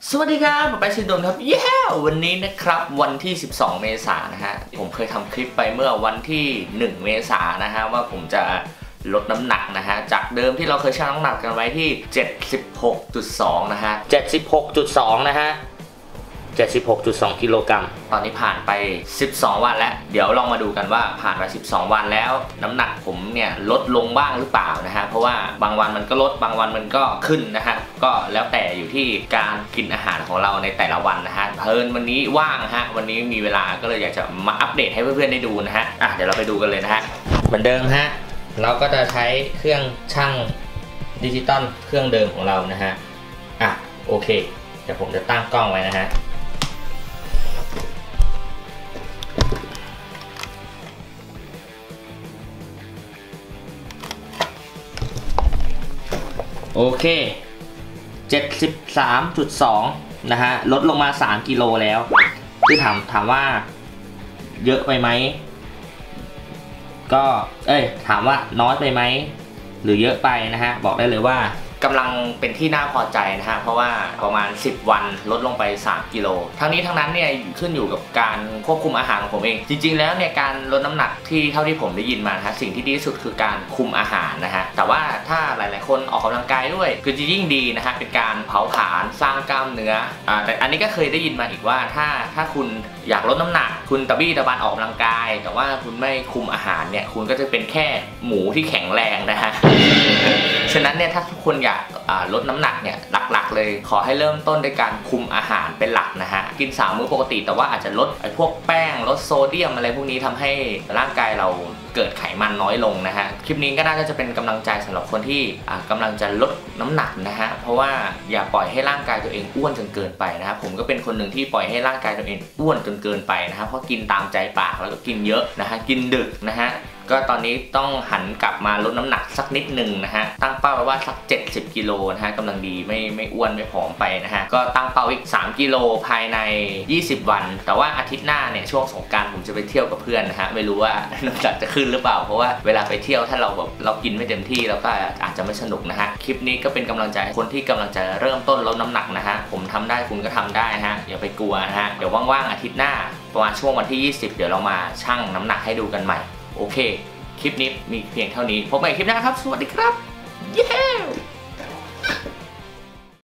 สวัสดีครับผมไปชินดนครับวันนี้นะครับวันที่12เมษายนนะฮะผมเคยทำคลิปไปเมื่อวันที่1เมษายนนะฮะว่าผมจะลดน้ำหนักนะฮะจากเดิมที่เราเคยชั่งน้ำหนักกันไว้ที่ 76.2 นะฮะ 76.2 นะฮะ76.2 กิโลกรัมตอนนี้ผ่านไป12วันแล้วเดี๋ยวลองมาดูกันว่าผ่านไป12วันแล้วน้ำหนักผมเนี่ยลดลงบ้างหรือเปล่านะฮะเพราะว่าบางวันมันก็ลดบางวันมันก็ขึ้นนะฮะก็แล้วแต่อยู่ที่การกินอาหารของเราในแต่ละวันนะฮะวันนี้ว่างฮะวันนี้มีเวลาก็เลยอยากจะมาอัปเดตให้เพื่อนๆได้ดูนะฮะเดี๋ยวเราไปดูกันเลยนะฮะเหมือนเดิมฮะเราก็จะใช้เครื่องชั่งดิจิตอลเครื่องเดิมของเรานะฮะโอเคเดี๋ยวผมจะตั้งกล้องไว้นะฮะโอเค 73.2 นะฮะลดลงมา3กิโลแล้วคือถามว่าเยอะไปไหมก็ถามว่าน้อยไปไหมหรือเยอะไปนะฮะบอกได้เลยว่ากำลังเป็นที่น่าพอใจนะฮะเพราะว่าประมาณ10วันลดลงไป3กิโลทั้งนี้ทั้งนั้นเนี่ยขึ้นอยู่กับการควบคุมอาหารของผมเองจริงๆแล้วเนี่ยการลดน้ำหนักที่เท่าที่ผมได้ยินมานะฮะสิ่งที่ดีที่สุดคือการคุมอาหารนะฮะแต่ว่าถ้าหลายๆคนออกกำลังกายด้วยคือจะยิ่งดีนะฮะเป็นการเผาผลาญสร้างกล้ามเนื้อแต่อันนี้ก็เคยได้ยินมาอีกว่าถ้าคุณอยากลดน้ำหนักคุณตะบี้ตะบันออกกำลังกายแต่ว่าคุณไม่คุมอาหารเนี่ยคุณก็จะเป็นแค่หมูที่แข็งแรงนะฮะ ฉะนั้นเนี่ยถ้าทุกคนอยากลดน้ำหนักเนี่ยหลักๆเลยขอให้เริ่มต้นด้วยการคุมอาหารเป็นหลักนะฮะกิน3 มื้อปกติแต่ว่าอาจจะลดพวกแป้งลดโซเดียมอะไรพวกนี้ทำให้ร่างกายเราเกิดไขมันน้อยลงนะฮะคลิปนี้ก็น่าจะเป็นกำลังใจสำหรับคนที่กำลังจะลดน้ำหนักนะฮะเพราะว่าอย่าปล่อยให้ร่างกายตัวเองอ้วนจนเกินไปนะครับผมก็เป็นคนหนึ่งที่ปล่อยให้ร่างกายตัวเองอ้วนจนเกินไปนะฮะเพราะกินตามใจปากแล้วก็กินเยอะนะฮะกินดึกนะฮะก็ตอนนี้ต้องหันกลับมาลดน้ำหนักสักนิดหนึ่งนะฮะตั้งเป้าไว้ว่าสัก70กิโลนะฮะกำลังดีไม่อ้วนไม่ผอมไปนะฮะก็ตั้งเป้าอีก3กิโลภายใน20วันแต่ว่าอาทิตย์หน้าเนี่ยช่วงสงกรานต์ผมจะไปเที่ยวกับเพื่อนนะฮะไม่รู้ว่าน้ำหนักจะขึ้นหรือเปล่าเพราะว่าเวลาไปเที่ยวถ้าเรากินไม่เต็มที่เราก็อาจจะไม่สนุกนะฮะคลิปนี้ก็เป็นกำลังใจคนที่กำลังจะเริ่มต้นลดน้ำหนักนะฮะผมทำได้คุณก็ทำได้ฮะอย่าไปกลัวนะฮะเดี๋ยวว่างๆอาทิตย์หน้าประมาณช่วงวันที่20เดี๋ยวเรามาชั่งน้ำหนักให้ดูกันใหม่โอเคคลิปนี้มีเพียงเท่านี้พบกันใหม่คลิปหน้าครับสวัสดีครับ